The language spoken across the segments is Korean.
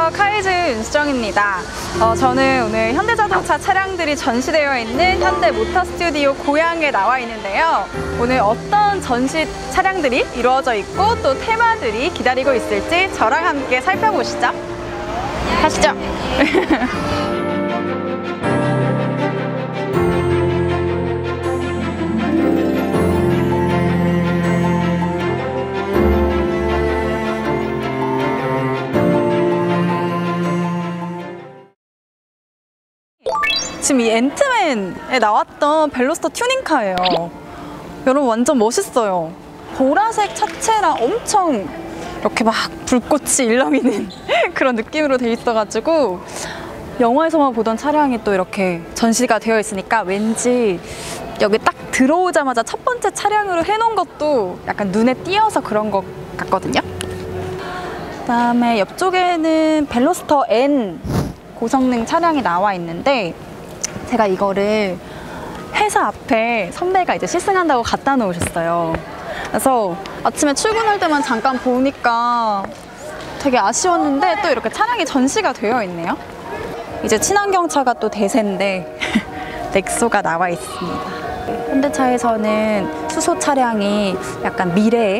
안녕하세요. 카이즈 윤수정입니다. 저는 오늘 현대자동차 차량들이 전시되어 있는 현대모터스튜디오 고양에 나와 있는데요. 오늘 어떤 전시 차량들이 이루어져 있고 또 테마들이 기다리고 있을지 저랑 함께 살펴보시죠. 가시죠. 지금 이 앤트맨에 나왔던 벨로스터 튜닝카예요. 여러분 완전 멋있어요. 보라색 차체랑 엄청 이렇게 막 불꽃이 일렁이는 그런 느낌으로 돼 있어가지고 영화에서만 보던 차량이 또 이렇게 전시가 되어 있으니까 왠지 여기 딱 들어오자마자 첫 번째 차량으로 해놓은 것도 약간 눈에 띄어서 그런 것 같거든요. 그다음에 옆쪽에는 벨로스터 N 고성능 차량이 나와 있는데 제가 이거를 회사 앞에 선배가 이제 시승한다고 갖다 놓으셨어요. 그래서 아침에 출근할 때만 잠깐 보니까 되게 아쉬웠는데 또 이렇게 차량이 전시가 되어 있네요. 이제 친환경차가 또 대세인데 넥소가 나와 있습니다. 현대차에서는 수소 차량이 약간 미래의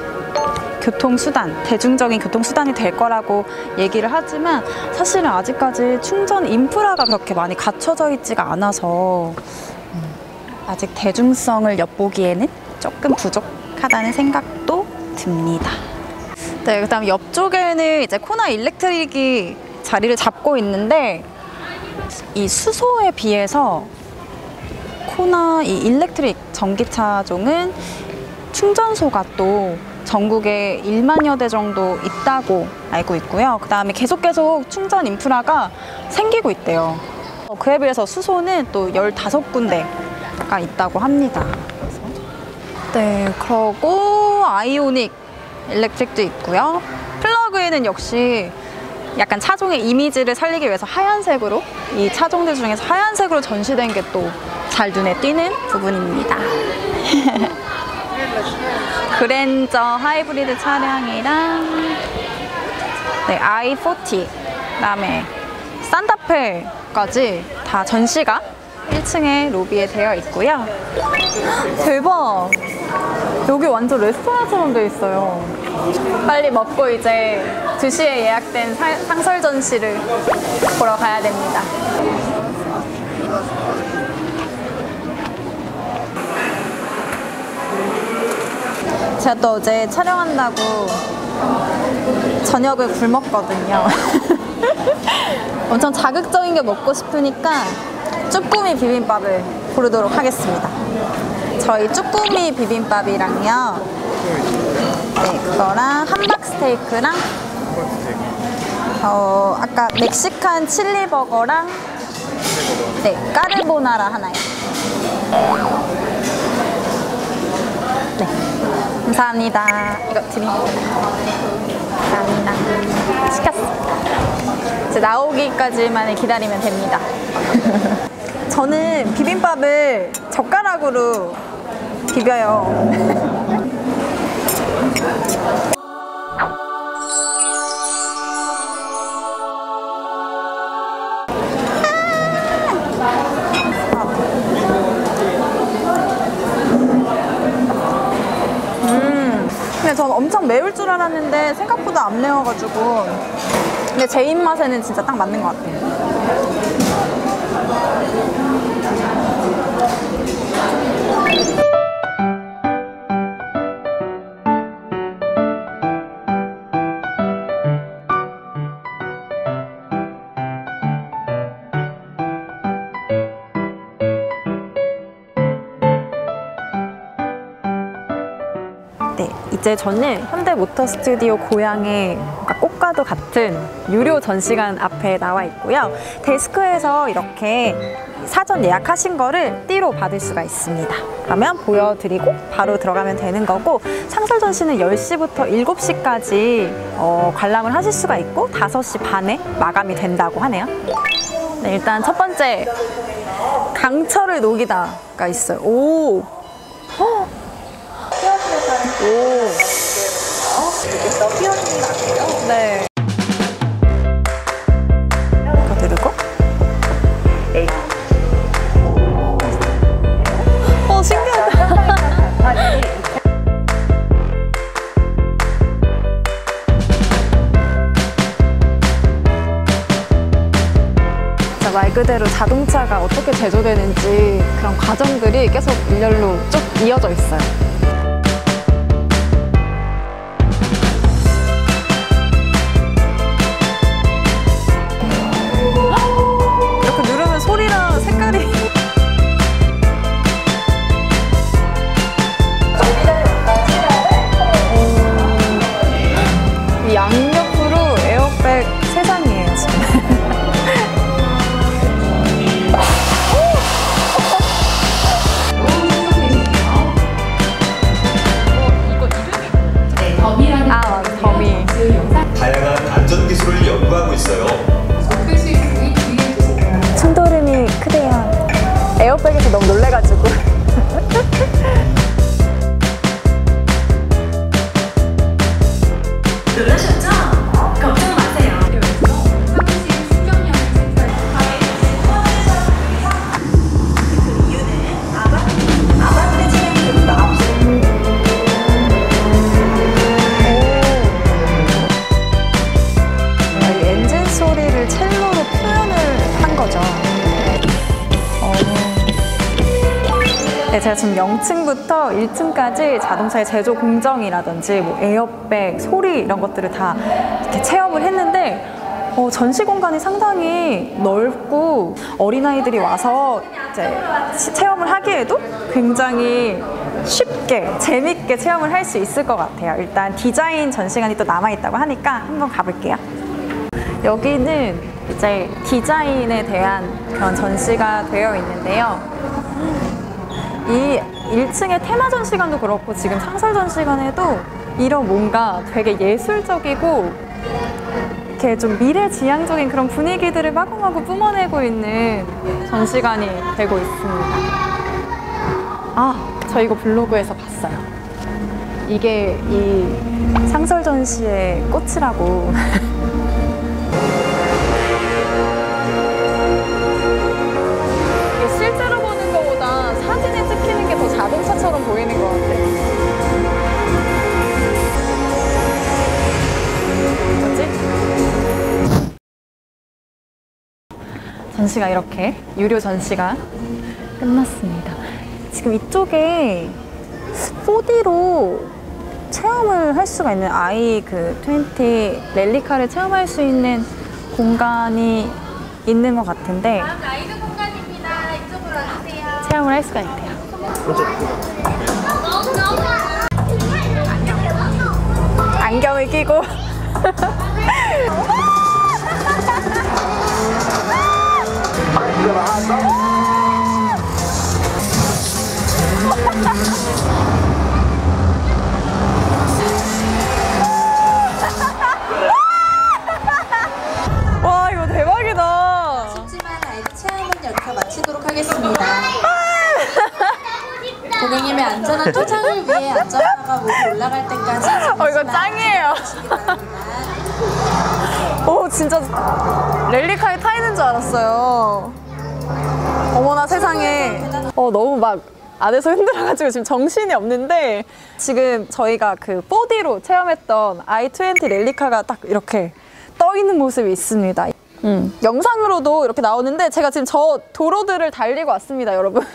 교통수단, 대중적인 교통수단이 될 거라고 얘기를 하지만 사실은 아직까지 충전 인프라가 그렇게 많이 갖춰져 있지가 않아서 아직 대중성을 엿보기에는 조금 부족하다는 생각도 듭니다. 네, 그다음 옆쪽에는 이제 코나 일렉트릭이 자리를 잡고 있는데 이 수소에 비해서 코나 이 일렉트릭 전기차종은 충전소가 또 전국에 1만여 대 정도 있다고 알고 있고요. 그 다음에 계속 충전 인프라가 생기고 있대요. 그에 비해서 수소는 또 15군데가 있다고 합니다. 네, 그리고 아이오닉 일렉트릭도 있고요. 플러그인은 역시 약간 차종의 이미지를 살리기 위해서 하얀색으로, 이 차종들 중에서 하얀색으로 전시된 게 또 잘 눈에 띄는 부분입니다. 그랜저 하이브리드 차량이랑 네, i40, 그다음에 산타페까지 다 전시가 1층에 로비에 되어 있고요. 대박! 여기 완전 레스토랑처럼 되어 있어요. 빨리 먹고 이제 2시에 예약된 상설 전시를 보러 가야 됩니다. 제가 또 어제 촬영한다고 저녁을 굶었거든요. 엄청 자극적인 게 먹고 싶으니까 쭈꾸미 비빔밥을 고르도록 하겠습니다. 저희 쭈꾸미 비빔밥이랑요, 네, 그거랑 함박 스테이크랑 아까 멕시칸 칠리 버거랑 네, 까르보나라 하나요. 네, 감사합니다. 이거 드립니다. 감사합니다. 시켰습니다. 이제 나오기까지만 기다리면 됩니다. 저는 비빔밥을 젓가락으로 비벼요. 근데 전 엄청 매울 줄 알았는데 생각보다 안 매워가지고 근데 제 입맛에는 진짜 딱 맞는 것 같아요. 네, 이제 저는 현대모터스튜디오 고양의 꽃과도 같은 유료 전시관 앞에 나와 있고요. 데스크에서 이렇게 사전 예약하신 거를 띠로 받을 수가 있습니다. 그러면 보여드리고 바로 들어가면 되는 거고, 상설 전시는 10시부터 7시까지 관람을 하실 수가 있고 5시 반에 마감이 된다고 하네요. 네, 일단 첫 번째 강철을 녹이다가 있어요. 오! 오! 네. 말 그대로 자동차가 어떻게 제조되는지 그런 과정들이 계속 일렬로 쭉 이어져 있어요. 이렇게 누르면 소리랑 색깔이 이 양옆으로 에어백 세상이에요 지금. 더미. 다양한 안전 기술을 연구하고 있어요. 충돌음이 크대요. 에어백에서 너무 놀래가지고. 놀라셨죠? 걱정 마세요. 엔진 소리를 첼로로 표현을 한 거죠. 네, 제가 지금 0층부터 1층까지 자동차의 제조 공정이라든지 뭐 에어백, 소리 이런 것들을 다 이렇게 체험을 했는데 전시 공간이 상당히 넓고 어린아이들이 와서 이제 체험을 하기에도 굉장히 쉽게 재밌게 체험을 할 수 있을 것 같아요. 일단 디자인 전시관이 또 남아있다고 하니까 한번 가볼게요. 여기는 이제 디자인에 대한 그런 전시가 되어 있는데요. 이 1층의 테마 전시관도 그렇고 지금 상설 전시관에도 이런 뭔가 되게 예술적이고 이렇게 좀 미래지향적인 그런 분위기들을 마구마구 뿜어내고 있는 전시관이 되고 있습니다. 아, 저 이거 블로그에서 봤어요. 이게 이 상설 전시의 꽃이라고. 실제로 보는 것보다 사진에 찍히는 게 더 자동차처럼 보이는 것 같아요. 뭐지? 전시가 이렇게 유료 전시가 끝났습니다. 지금 이쪽에 4D로 체험을 할 수가 있는 i20 랠리카를 체험할 수 있는 공간이 있는 것 같은데 라이드 공간입니다. 이쪽으로 와주세요. 체험을 할 수가 있대요. 안경을 끼고 와, 이거 대박이다. 쉽지만 라이드 체험은 여기서 마치도록 하겠습니다. 고객님의 안전한 투창을 위해 안전바가 모두 올라갈 때까지 이거 짱이에요. 오, 진짜 랠리카에 타 있는 줄 알았어요. 어머나 세상에. 너무 막 안에서 힘들어가지고 지금 정신이 없는데 지금 저희가 그 4D로 체험했던 i20 랠리카가 딱 이렇게 떠 있는 모습이 있습니다. 영상으로도 이렇게 나오는데 제가 지금 저 도로들을 달리고 왔습니다, 여러분.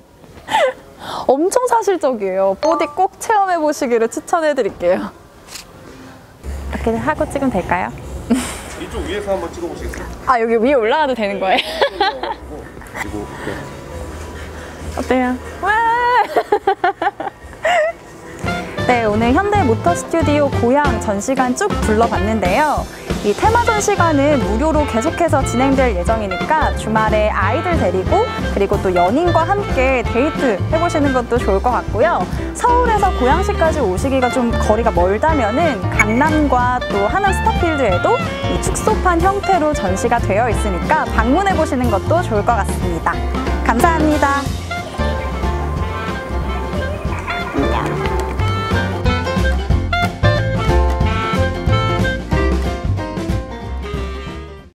엄청 사실적이에요. 4D 꼭 체험해 보시기를 추천해 드릴게요. 이렇게 하고 찍으면 될까요? 이쪽 위에서 한번 찍어보시겠어요? 아, 여기 위에 올라가도 되는 거예요? 그리고 어때요? 와! 네, 오늘 현대 모터 스튜디오 고양 전시관 쭉 둘러봤는데요. 이 테마 전시관은 무료로 계속해서 진행될 예정이니까 주말에 아이들 데리고 그리고 또 연인과 함께 데이트 해보시는 것도 좋을 것 같고요. 서울에서 고양시까지 오시기가 좀 거리가 멀다면은 강남과 또 하남 스타필드에도 이 축소판 형태로 전시가 되어 있으니까 방문해 보시는 것도 좋을 것 같습니다. 감사합니다.